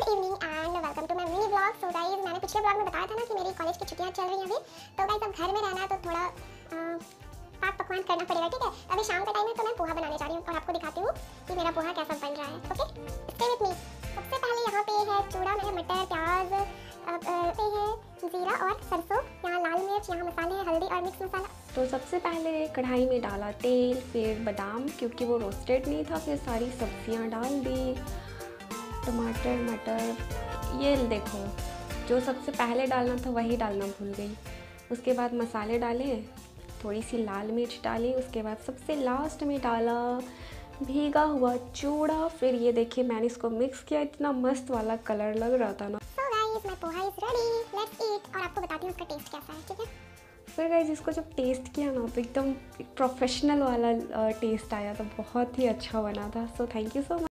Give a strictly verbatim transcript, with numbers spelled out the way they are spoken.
Good evening and welcome to my mini blog. So guys, मैंने पिछले blog में बताया था ना कि मेरी कॉलेज की छुट्टियां चल रही हैं अभी। तो गाइस, अब घर में रहना है तो थोड़ा पाक पकवान करना पड़ेगा, ठीक है। अभी शाम का टाइम है तो मैं पोहा बनाने जा रही हूँ और आपको दिखाती हूँ कि मेरा पोहा कैसा बन रहा है। Okay, stay with me. सबसे पहले यहाँ पे है चूड़ा, मैंने मटर, प्याज पे है, जीरा और सरसों, यहाँ लाल मिर्च, यहाँ मसाले हैं, हल्दी और मिक्स मसाला। तो सबसे पहले कढ़ाई में डाला तेल, फिर बादाम क्योंकि वो रोस्टेड नहीं था, फिर सारी सब्जियां डाल दी, टमाटर, मटर। ये देखो, जो सबसे पहले डालना था वही डालना भूल गई। उसके बाद मसाले डाले, थोड़ी सी लाल मिर्च डाली, उसके बाद सबसे लास्ट में डाला भीगा हुआ चूड़ा। फिर ये देखिए, मैंने इसको मिक्स किया, इतना मस्त वाला कलर लग रहा था ना। So guys, my poha is ready. Let's eat और आपको बताती हूँ उसका टेस्ट कैसा है, ठीक है। फिर गाइस, इसको जब टेस्ट किया ना तो एकदम प्रोफेशनल वाला टेस्ट आया, तो बहुत ही अच्छा बना था। So thank you so much.